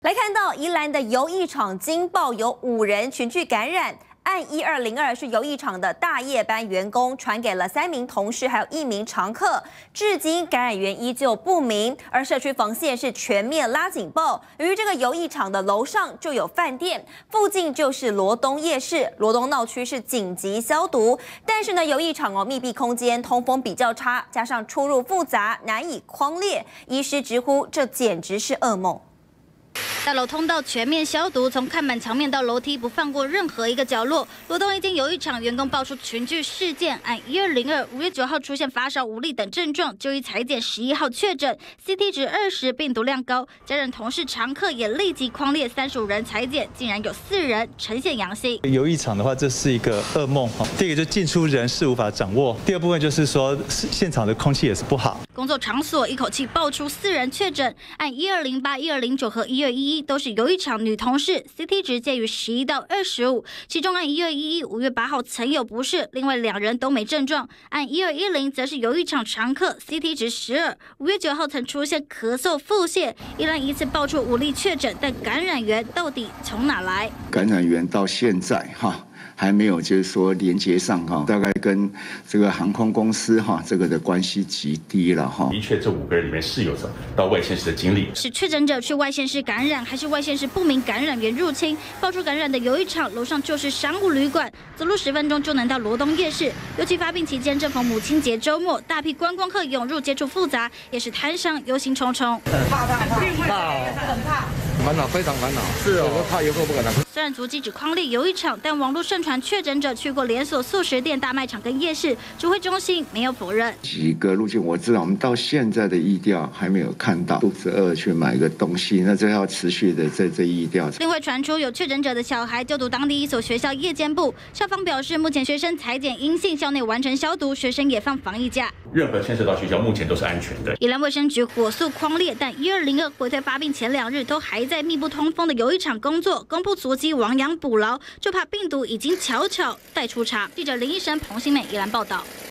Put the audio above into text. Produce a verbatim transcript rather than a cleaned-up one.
来看到宜兰的游艺场惊爆有五人群聚感染，案一二零二是游艺场的大夜班员工传给了三名同事，还有一名常客，至今感染源依旧不明。而社区防线是全面拉警报，由于这个游艺场的楼上就有饭店，附近就是罗东夜市，罗东闹区是紧急消毒。但是呢，游艺场哦密闭空间，通风比较差，加上出入复杂，难以匡列，医师直呼这简直是噩梦。 大楼通道全面消毒，从看板墙面到楼梯，不放过任何一个角落。罗东一间游艺场员工爆出群聚事件，按一二零二，五月九号出现发烧、无力等症状，就医裁检十一号确诊 ，C T 值二十，病毒量高。家人、同事、常客也立即匡列三十五人裁检，竟然有四人呈现阳性。 游艺场的话，这是一个噩梦哈。第一个就进出人事无法掌握，第二部分就是说现场的空气也是不好。 工作场所一口气爆出四人确诊，按一二零八、一二零九和一二一一都是游艺场女同事 ，C T 值介于十一到二十五，其中按一二一一五月八号曾有不适，另外两人都没症状。按一二一零则是游艺场常客 ，C T 值十二，五月九号曾出现咳嗽、腹泻，依然一次爆出五例确诊，但感染源到底从哪来？ 感染源到现在哈。 还没有，就是说连接上哈，大概跟这个航空公司哈这个的关系极低了哈。 的确，这五个人里面是有到外县市的经历。 是确诊者去外县市感染，还是外县市不明感染源入侵？爆出感染的游艺场楼上就是商务旅馆，走路十分钟就能到罗东夜市。尤其发病期间，正逢母亲节周末，大批观光客涌入，接触复杂，也是摊商忧心忡忡。 怕怕怕，怕很怕。 烦恼，非常烦恼。是哦，我怕游客不敢来。 虽然足迹只匡列游艺场，但网络盛传确诊者去过连锁素食店、大卖场跟夜市，指挥中心没有否认。 几个路径我知道，我们到现在的疫调还没有看到肚子饿去买个东西，那这要持续的在这疫调。 另外传出有确诊者的小孩就读当地一所学校夜间部，校方表示目前学生采检阴性，校内完成消毒，学生也放防疫假。 任何牵涉到学校目前都是安全的。 宜兰卫生局火速匡列，但一二零二回退发病前两日都还在密不通风的游艺场工作，公布足迹亡羊补牢，就怕病毒已经悄悄带出场。记者林医生、彭新美宜兰报道。